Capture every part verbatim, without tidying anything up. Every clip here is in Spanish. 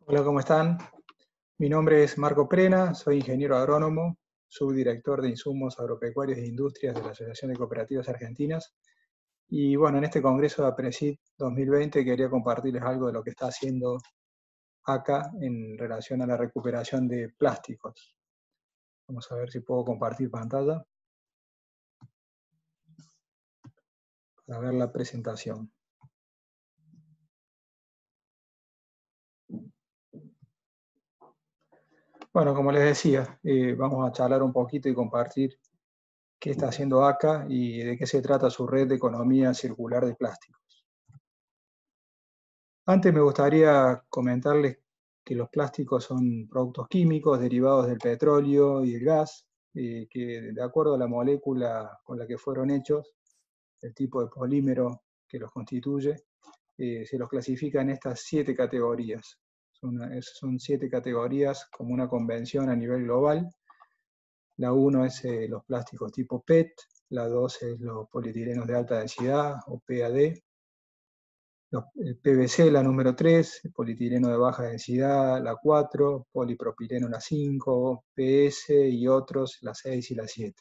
Hola, ¿cómo están? Mi nombre es Marco Prena, soy ingeniero agrónomo, subdirector de insumos agropecuarios e industrias de la Asociación de Cooperativas Argentinas. Y bueno, en este Congreso de APRESID dos mil veinte quería compartirles algo de lo que está haciendo A C A en relación a la recuperación de plásticos. Vamos a ver si puedo compartir pantalla para ver la presentación. Bueno, como les decía, eh, vamos a charlar un poquito y compartir qué está haciendo A C A y de qué se trata su red de economía circular de plásticos. Antes me gustaría comentarles que los plásticos son productos químicos derivados del petróleo y del gas, eh, que de acuerdo a la molécula con la que fueron hechos, el tipo de polímero que los constituye, eh, se los clasifica en estas siete categorías. Son, son siete categorías como una convención a nivel global. La uno es eh, los plásticos tipo P E T, la dos es los polietilenos de alta densidad o P A D, el P V C, la número tres, polietileno de baja densidad, la cuatro, polipropileno, la cinco, P S y otros, la seis y la siete.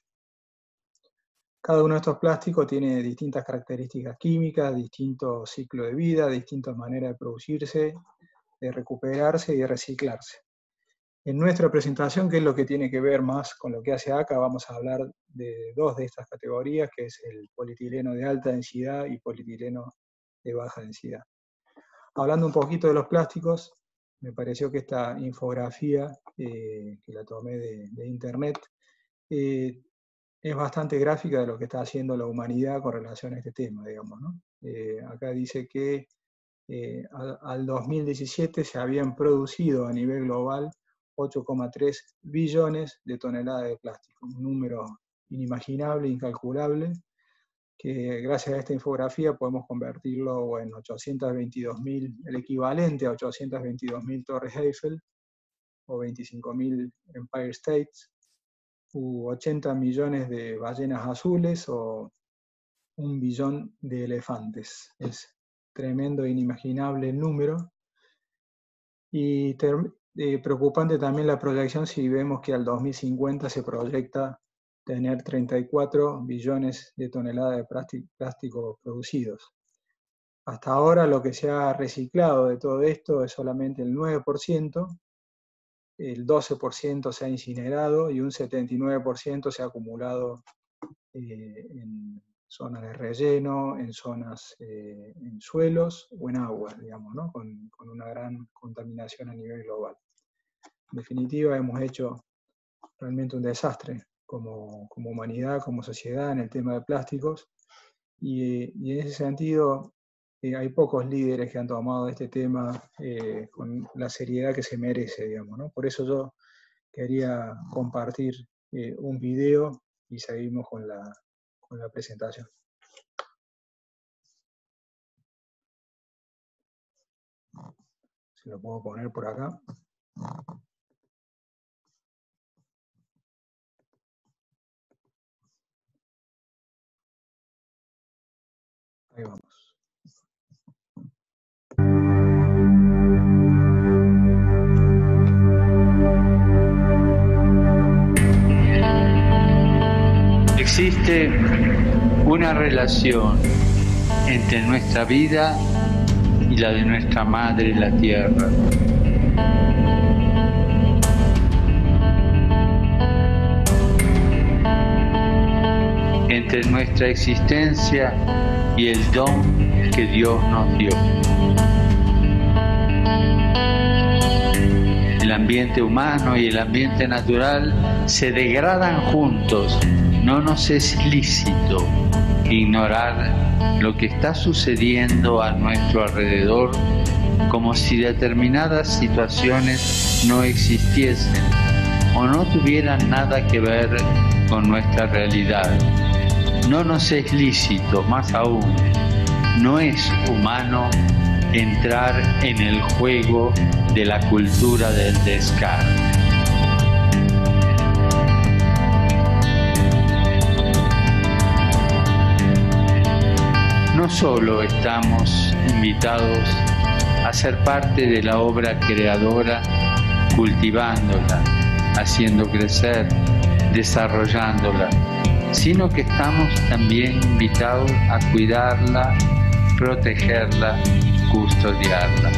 Cada uno de estos plásticos tiene distintas características químicas, distintos ciclos de vida, distintas maneras de producirse, de recuperarse y de reciclarse. En nuestra presentación, que es lo que tiene que ver más con lo que hace A C A, vamos a hablar de dos de estas categorías, que es el polietileno de alta densidad y polietileno de baja densidad. Hablando un poquito de los plásticos, me pareció que esta infografía, eh, que la tomé de, de internet, eh, es bastante gráfica de lo que está haciendo la humanidad con relación a este tema, digamos, ¿no? Eh, acá dice que eh, al, al dos mil diecisiete se habían producido a nivel global ocho coma tres billones de toneladas de plástico, un número inimaginable, incalculable, que gracias a esta infografía podemos convertirlo en ochocientos veintidós mil, el equivalente a ochocientos veintidós mil Torres Eiffel, o veinticinco mil Empire States, u ochenta millones de ballenas azules, o un billón de elefantes. Es tremendo e inimaginable el número. Y ter, eh, preocupante también la proyección si vemos que al dos mil cincuenta se proyecta tener treinta y cuatro billones de toneladas de plástico, plástico producidos. Hasta ahora lo que se ha reciclado de todo esto es solamente el nueve por ciento, el doce por ciento se ha incinerado y un setenta y nueve por ciento se ha acumulado eh, en zonas de relleno, en zonas, eh, en suelos o en aguas, digamos, ¿no? con, con una gran contaminación a nivel global. En definitiva, hemos hecho realmente un desastre como, como humanidad, como sociedad en el tema de plásticos, y, y en ese sentido eh, hay pocos líderes que han tomado este tema eh, con la seriedad que se merece, digamos, ¿no? Por eso yo quería compartir eh, un video y seguimos con la, con la presentación. Si lo puedo poner por acá. Ahí vamos. Existe una relación entre nuestra vida y la de nuestra madre, la tierra. Entre nuestra existencia y el don que Dios nos dio. El ambiente humano y el ambiente natural se degradan juntos. No nos es lícito ignorar lo que está sucediendo a nuestro alrededor como si determinadas situaciones no existiesen o no tuvieran nada que ver con nuestra realidad. No nos es lícito, más aún, no es humano entrar en el juego de la cultura del descarte. No solo estamos invitados a ser parte de la obra creadora, cultivándola, haciendo crecer, desarrollándola, sino que estamos también invitados a cuidarla, protegerla, custodiarla.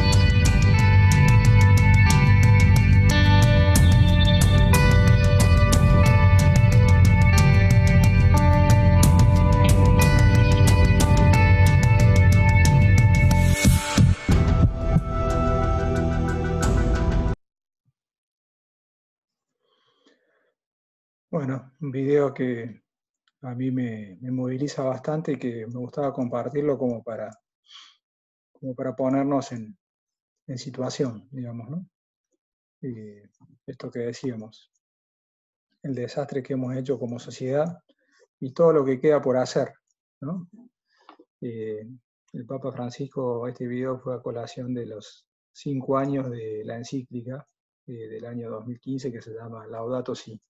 Bueno, un video que a mí me, me moviliza bastante y que me gustaba compartirlo como para, como para ponernos en, en situación, digamos, ¿no? Y esto que decíamos, el desastre que hemos hecho como sociedad y todo lo que queda por hacer, ¿no? Eh, el Papa Francisco, este video fue a colación de los cinco años de la encíclica eh, del año dos mil quince que se llama Laudato Si.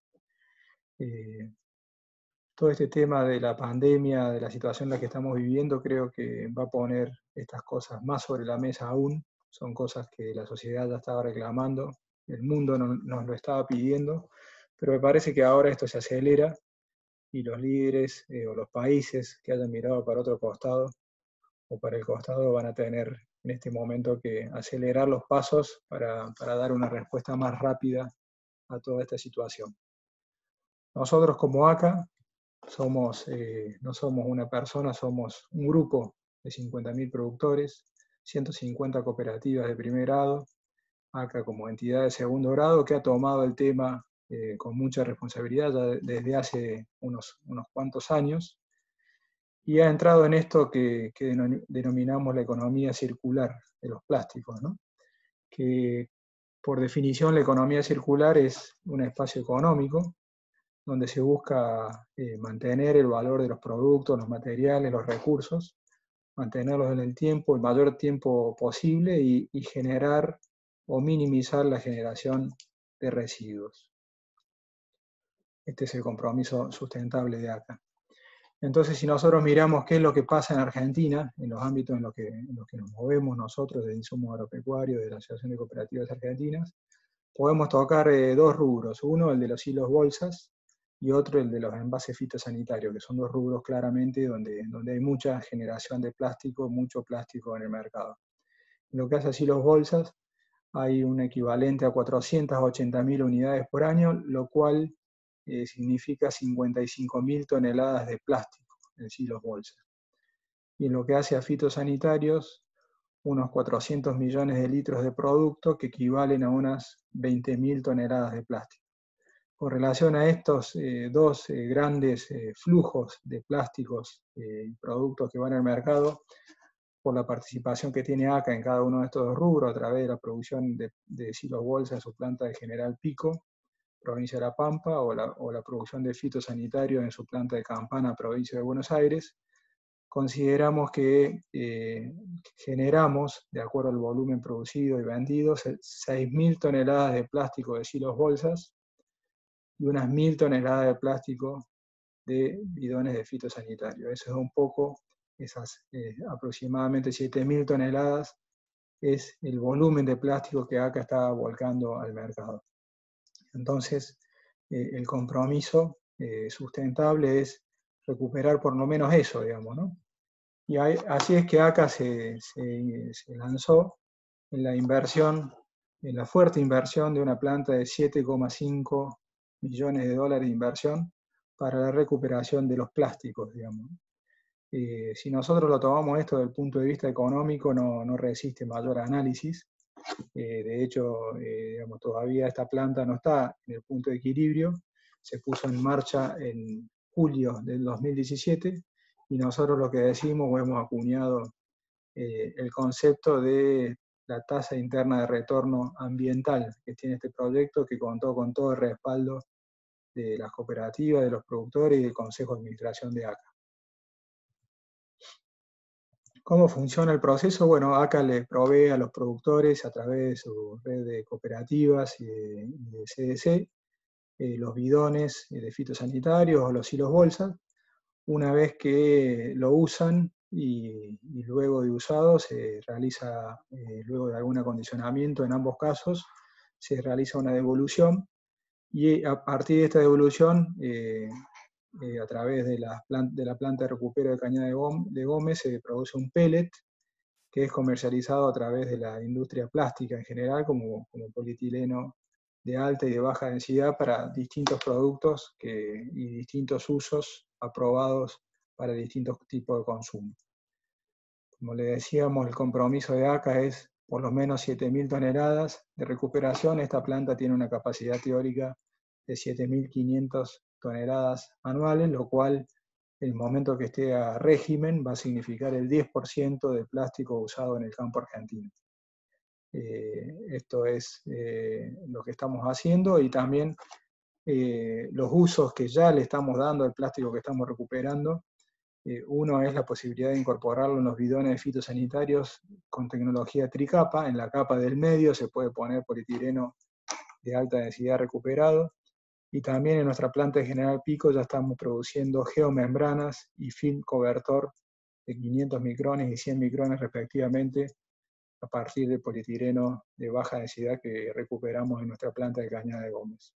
Eh, todo este tema de la pandemia, de la situación en la que estamos viviendo, creo que va a poner estas cosas más sobre la mesa aún. Son cosas que la sociedad ya estaba reclamando, el mundo no, nos lo estaba pidiendo, pero me parece que ahora esto se acelera y los líderes eh, o los países que hayan mirado para otro costado o para el costado van a tener en este momento que acelerar los pasos para, para dar una respuesta más rápida a toda esta situación. Nosotros como A C A somos, eh, no somos una persona, somos un grupo de cincuenta mil productores, ciento cincuenta cooperativas de primer grado, A C A como entidad de segundo grado que ha tomado el tema eh, con mucha responsabilidad ya desde hace unos, unos cuantos años y ha entrado en esto que, que denominamos la economía circular de los plásticos, ¿no? Que por definición la economía circular es un espacio económico donde se busca eh, mantener el valor de los productos, los materiales, los recursos, mantenerlos en el tiempo, el mayor tiempo posible y, y generar o minimizar la generación de residuos. Este es el compromiso sustentable de A C A. Entonces, si nosotros miramos qué es lo que pasa en Argentina, en los ámbitos en los que, en los que nos movemos nosotros, de insumos agropecuarios, de la Asociación de Cooperativas Argentinas, podemos tocar eh, dos rubros. Uno, el de los hilos bolsas, y otro, el de los envases fitosanitarios, que son dos rubros claramente donde, donde hay mucha generación de plástico, mucho plástico en el mercado. En lo que hace a hilos bolsas, hay un equivalente a cuatrocientas ochenta mil unidades por año, lo cual eh, significa cincuenta y cinco mil toneladas de plástico en hilos bolsas. Y en lo que hace a fitosanitarios, unos cuatrocientos millones de litros de producto que equivalen a unas veinte mil toneladas de plástico. Con relación a estos eh, dos eh, grandes eh, flujos de plásticos y eh, productos que van al mercado, por la participación que tiene A C A en cada uno de estos dos rubros, a través de la producción de, de silos bolsa en su planta de General Pico, provincia de La Pampa, o la, o la producción de fitosanitarios en su planta de Campana, provincia de Buenos Aires, consideramos que eh, generamos, de acuerdo al volumen producido y vendido, seis mil toneladas de plástico de silos bolsas, y unas mil toneladas de plástico de bidones de fitosanitario. Eso es un poco, esas eh, aproximadamente siete mil toneladas es el volumen de plástico que A C A está volcando al mercado. Entonces, eh, el compromiso eh, sustentable es recuperar por lo menos eso, digamos, ¿no? Y hay, así es que A C A se, se, se lanzó en la inversión, en la fuerte inversión de una planta de siete coma cinco millones de dólares de inversión para la recuperación de los plásticos, digamos. Eh, si nosotros lo tomamos esto desde el punto de vista económico, no, no resiste mayor análisis. Eh, de hecho, eh, digamos, todavía esta planta no está en el punto de equilibrio. Se puso en marcha en julio del dos mil diecisiete y nosotros lo que decimos, o hemos acuñado eh, el concepto de la tasa interna de retorno ambiental que tiene este proyecto, que contó con todo el respaldo de las cooperativas, de los productores y del Consejo de Administración de A C A. ¿Cómo funciona el proceso? Bueno, A C A le provee a los productores a través de su red de cooperativas y de, y de C D C eh, los bidones de fitosanitarios o los hilos bolsas. Una vez que lo usan y, y luego de usado se realiza, eh, luego de alguna algún acondicionamiento, en ambos casos se realiza una devolución, y a partir de esta devolución, eh, eh, a través de la, planta, de la planta de recupero de Cañada de, Gómez, de Gómez se produce un pellet que es comercializado a través de la industria plástica en general, como, como polietileno de alta y de baja densidad para distintos productos que, y distintos usos aprobados para distintos tipos de consumo. Como le decíamos, el compromiso de A C A es por lo menos siete mil toneladas de recuperación. Esta planta tiene una capacidad teórica de siete mil quinientas toneladas anuales, lo cual en el momento que esté a régimen va a significar el diez por ciento del plástico usado en el campo argentino. Eh, esto es eh, lo que estamos haciendo, y también eh, los usos que ya le estamos dando al plástico que estamos recuperando. Eh, uno es la posibilidad de incorporarlo en los bidones de fitosanitarios con tecnología tricapa. En la capa del medio se puede poner polietileno de alta densidad recuperado, y también en nuestra planta de General Pico ya estamos produciendo geomembranas y film cobertor de quinientos micrones y cien micrones respectivamente, a partir de polietileno de baja densidad que recuperamos en nuestra planta de Cañada de Gómez.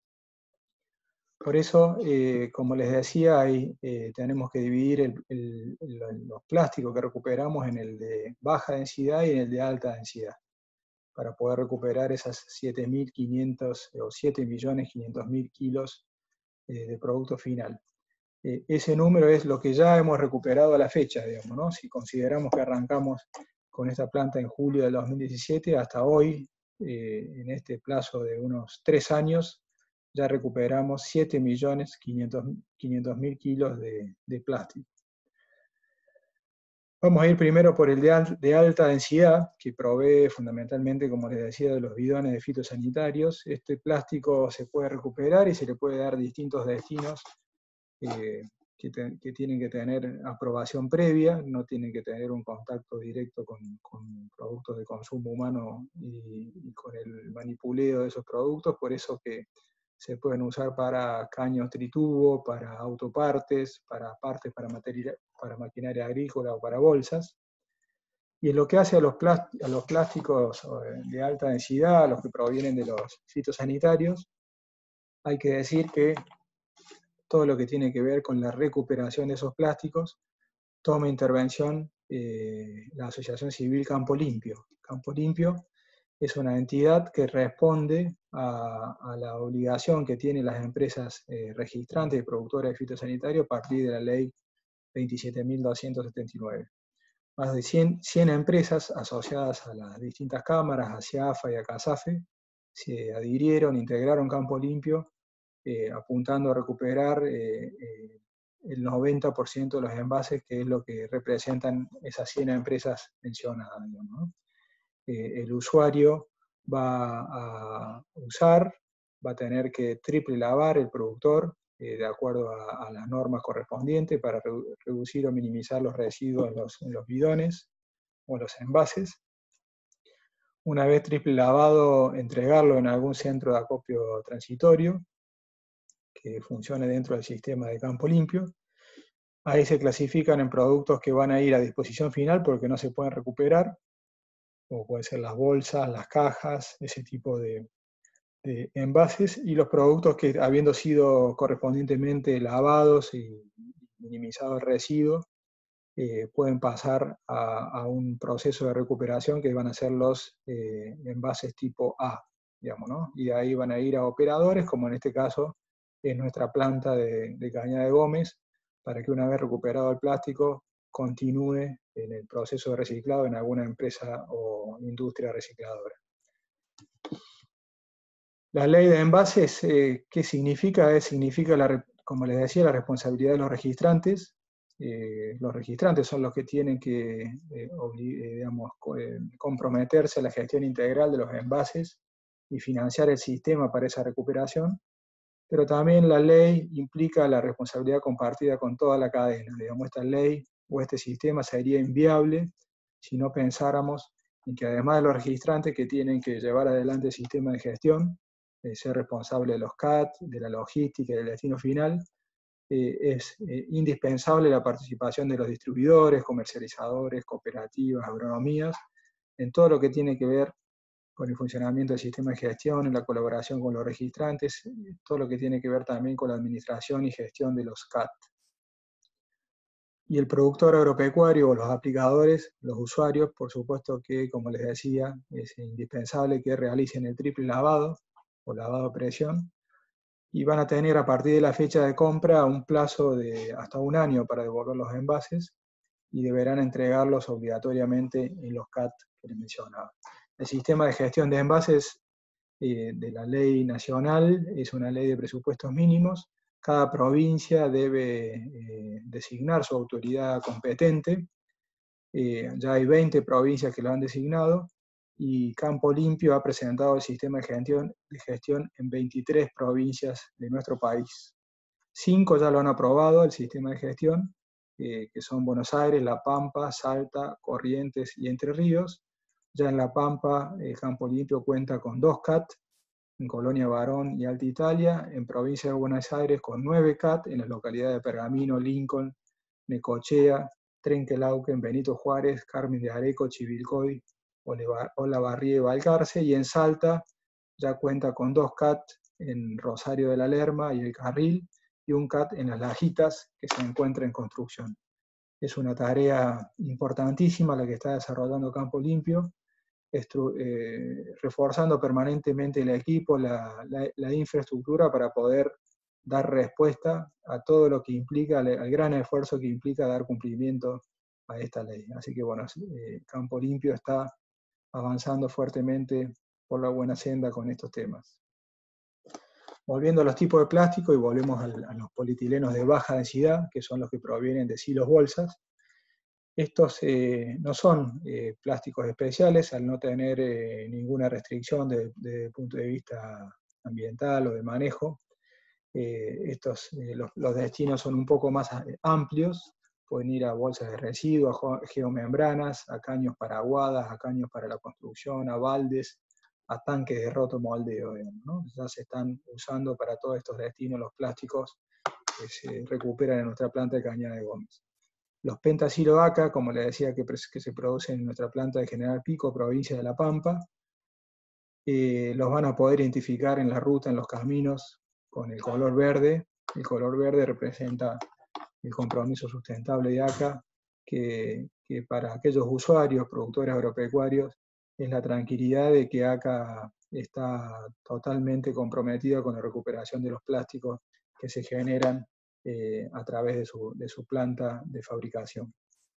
Por eso, eh, como les decía, ahí, eh, tenemos que dividir el, el, el, los plásticos que recuperamos en el de baja densidad y en el de alta densidad, para poder recuperar esas siete mil quinientos o siete millones quinientos mil kilos eh, de producto final. Eh, ese número es lo que ya hemos recuperado a la fecha, digamos, ¿no? Si consideramos que arrancamos con esta planta en julio del dos mil diecisiete, hasta hoy, eh, en este plazo de unos tres años, ya recuperamos siete millones quinientos mil kilos de, de plástico. Vamos a ir primero por el de, al, de alta densidad, que provee fundamentalmente, como les decía, de los bidones de fitosanitarios. Este plástico se puede recuperar y se le puede dar distintos destinos eh, que, te, que tienen que tener aprobación previa, no tienen que tener un contacto directo con, con productos de consumo humano y, y con el manipuleo de esos productos, por eso que se pueden usar para caños tritubo, para autopartes, para partes para, materia, para maquinaria agrícola o para bolsas. Y en lo que hace a los, a los plásticos de alta densidad, a los que provienen de los fitosanitarios, hay que decir que todo lo que tiene que ver con la recuperación de esos plásticos toma intervención eh, la Asociación Civil Campo Limpio. Campo Limpio es una entidad que responde a, a la obligación que tienen las empresas eh, registrantes y productoras de fitosanitarios a partir de la ley veintisiete mil doscientos setenta y nueve. Más de cien, cien empresas asociadas a las distintas cámaras, a CIAFA y a CASAFE, se adhirieron, integraron Campo Limpio, eh, apuntando a recuperar eh, eh, el noventa por ciento de los envases, que es lo que representan esas cien empresas mencionadas, ¿no? Eh, el usuario va a usar, va a tener que triple lavar el productor, eh, de acuerdo a, a las normas correspondientes, para redu reducir o minimizar los residuos en los, en los bidones o los envases. Una vez triple lavado, entregarlo en algún centro de acopio transitorio que funcione dentro del sistema de Campo Limpio. Ahí se clasifican en productos que van a ir a disposición final porque no se pueden recuperar, como pueden ser las bolsas, las cajas, ese tipo de, de envases, y los productos que, habiendo sido correspondientemente lavados y minimizado el residuo, eh, pueden pasar a, a un proceso de recuperación que van a ser los eh, envases tipo A, digamos, ¿no? Y de ahí van a ir a operadores, como en este caso es nuestra planta de, de Cañada de Gómez, para que una vez recuperado el plástico continúe en el proceso de reciclado en alguna empresa o industria recicladora. La ley de envases, eh, ¿qué significa? Eh, significa, la, como les decía, la responsabilidad de los registrantes. Eh, los registrantes son los que tienen que eh, eh, digamos, eh, comprometerse a la gestión integral de los envases y financiar el sistema para esa recuperación. Pero también la ley implica la responsabilidad compartida con toda la cadena. Digamos, esta ley o este sistema sería inviable si no pensáramos en que además de los registrantes que tienen que llevar adelante el sistema de gestión, eh, ser responsable de los C A T, de la logística y del destino final, eh, es eh, indispensable la participación de los distribuidores, comercializadores, cooperativas, agronomías, en todo lo que tiene que ver con el funcionamiento del sistema de gestión, en la colaboración con los registrantes, todo lo que tiene que ver también con la administración y gestión de los C A T. Y el productor agropecuario o los aplicadores, los usuarios, por supuesto que, como les decía, es indispensable que realicen el triple lavado o lavado a presión, y van a tener a partir de la fecha de compra un plazo de hasta un año para devolver los envases, y deberán entregarlos obligatoriamente en los C A T que les mencionaba. El sistema de gestión de envases eh, de la ley nacional es una ley de presupuestos mínimos. Cada provincia debe eh, designar su autoridad competente. Eh, ya hay veinte provincias que lo han designado, y Campo Limpio ha presentado el sistema de gestión, de gestión en veintitrés provincias de nuestro país. Cinco ya lo han aprobado, el sistema de gestión, eh, que son Buenos Aires, La Pampa, Salta, Corrientes y Entre Ríos. Ya en La Pampa, eh, Campo Limpio cuenta con dos C A T, en Colonia Barón y Alta Italia, en provincia de Buenos Aires con nueve C A T, en las localidades de Pergamino, Lincoln, Necochea, Trenquelauquen, Benito Juárez, Carmen de Areco, Chivilcoy, Olavarría y Balcarce, y en Salta ya cuenta con dos C A T, en Rosario de la Lerma y El Carril, y un C A T en Las Lajitas, que se encuentra en construcción. Es una tarea importantísima la que está desarrollando Campo Limpio, eh, reforzando permanentemente el equipo, la, la, la infraestructura para poder dar respuesta a todo lo que implica, al gran esfuerzo que implica dar cumplimiento a esta ley. Así que bueno, eh, Campo Limpio está avanzando fuertemente por la buena senda con estos temas. Volviendo a los tipos de plástico, y volvemos a los polietilenos de baja densidad, que son los que provienen de silos bolsas. Estos eh, no son eh, plásticos especiales, al no tener eh, ninguna restricción desde el punto de vista ambiental o de manejo. Eh, estos, eh, los, los destinos son un poco más amplios, pueden ir a bolsas de residuos, a geomembranas, a caños para aguadas, a caños para la construcción, a baldes, a tanques de rotomoldeo, ¿no? Ya se están usando para todos estos destinos los plásticos que se recuperan en nuestra planta de Cañada de Gómez. Los pentasilo A C A, como les decía, que, que se producen en nuestra planta de General Pico, provincia de La Pampa, eh, los van a poder identificar en la ruta, en los caminos, con el color verde. El color verde representa el compromiso sustentable de A C A, que, que para aquellos usuarios, productores agropecuarios, es la tranquilidad de que A C A está totalmente comprometida con la recuperación de los plásticos que se generan eh, a través de su, de su planta de fabricación.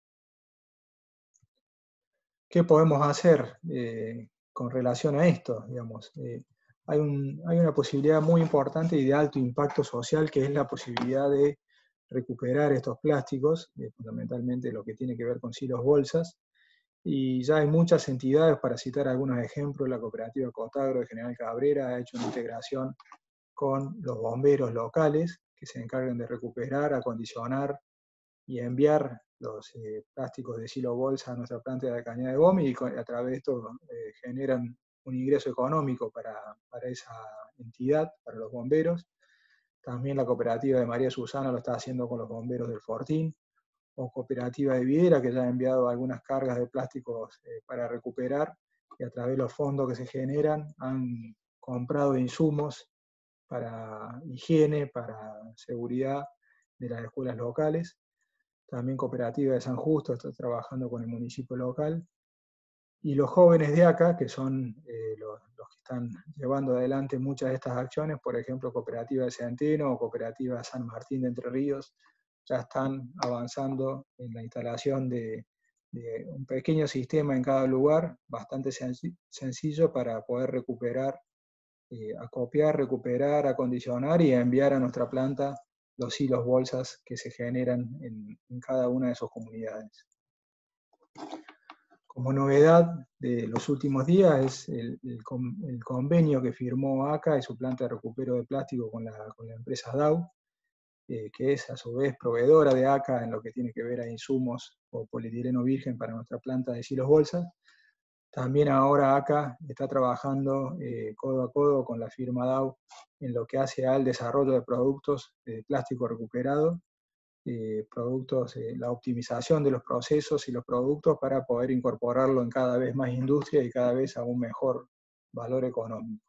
¿Qué podemos hacer eh, con relación a esto? Digamos, eh, hay, un, hay una posibilidad muy importante y de alto impacto social, que es la posibilidad de recuperar estos plásticos, eh, fundamentalmente lo que tiene que ver con silos bolsas, y ya hay muchas entidades, para citar algunos ejemplos. La cooperativa Cotagro de General Cabrera ha hecho una integración con los bomberos locales, que se encargan de recuperar, acondicionar y enviar los eh, plásticos de silo bolsa a nuestra planta de Cañada de Gómez, y a través de esto eh, generan un ingreso económico para, para esa entidad, para los bomberos. También la cooperativa de María Susana lo está haciendo con los bomberos del Fortín, o cooperativa de Videra, que ya ha enviado algunas cargas de plásticos eh, para recuperar, y a través de los fondos que se generan han comprado insumos para higiene, para seguridad de las escuelas locales. También cooperativa de San Justo está trabajando con el municipio local. Y los jóvenes de A C A, que son eh, los, los que están llevando adelante muchas de estas acciones, por ejemplo, cooperativa de Centeno o cooperativa San Martín de Entre Ríos, ya están avanzando en la instalación de, de un pequeño sistema en cada lugar, bastante sencillo, para poder recuperar, eh, acopiar, recuperar, acondicionar y enviar a nuestra planta los hilos bolsas que se generan en, en cada una de sus comunidades. Como novedad de los últimos días es el, el, el convenio que firmó A C A y su planta de recupero de plástico con la, con la empresa Dow, eh, que es a su vez proveedora de A C A en lo que tiene que ver a insumos o polietileno virgen para nuestra planta de silos bolsas. También ahora A C A está trabajando eh, codo a codo con la firma Dow en lo que hace al desarrollo de productos de plástico recuperado, eh, productos, eh, la optimización de los procesos y los productos para poder incorporarlo en cada vez más industria y cada vez a un mejor valor económico.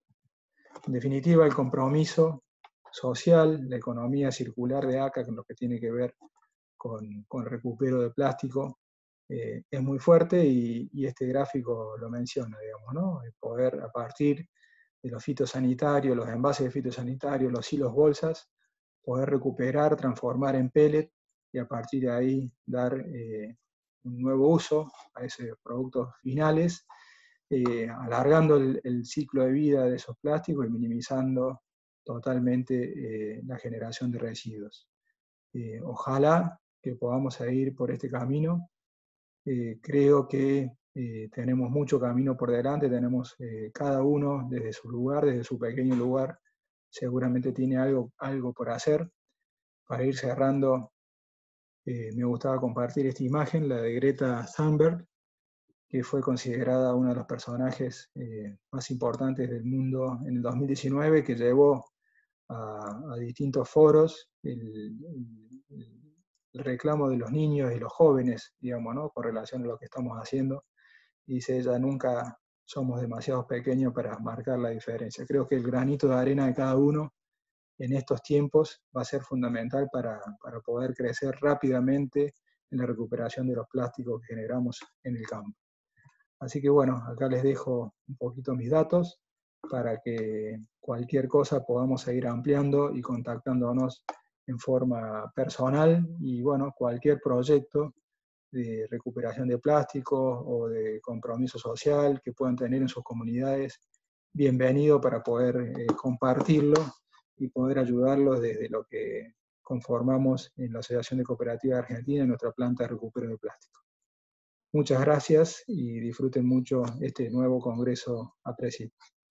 En definitiva, el compromiso social, la economía circular de A C A, con lo que tiene que ver con, con recupero de plástico, eh, es muy fuerte y, y este gráfico lo menciona, digamos, ¿no? El poder, a partir de los fitosanitarios, los envases de fitosanitarios, los hilos bolsas, poder recuperar, transformar en pellet y a partir de ahí dar eh, un nuevo uso a esos productos finales, eh, alargando el, el ciclo de vida de esos plásticos y minimizando totalmente eh, la generación de residuos. Eh, ojalá que podamos seguir por este camino. Eh, creo que eh, tenemos mucho camino por delante, tenemos eh, cada uno desde su lugar, desde su pequeño lugar, seguramente tiene algo, algo por hacer. Para ir cerrando, eh, me gustaba compartir esta imagen, la de Greta Thunberg, que fue considerada uno de los personajes eh, más importantes del mundo en el dos mil diecinueve, que llevó a, a distintos foros el, el, el reclamo de los niños y los jóvenes, digamos, ¿no? Con relación a lo que estamos haciendo. Y dice ella, nunca somos demasiado pequeños para marcar la diferencia. Creo que el granito de arena de cada uno en estos tiempos va a ser fundamental para, para poder crecer rápidamente en la recuperación de los plásticos que generamos en el campo. Así que bueno, acá les dejo un poquito mis datos para que cualquier cosa podamos seguir ampliando y contactándonos en forma personal y bueno, cualquier proyecto de recuperación de plásticos o de compromiso social que puedan tener en sus comunidades, bienvenido para poder eh, compartirlo y poder ayudarlos desde lo que conformamos en la Asociación de Cooperativas de Argentina en nuestra planta de recupero de plástico. Muchas gracias y disfruten mucho este nuevo congreso A PRESID.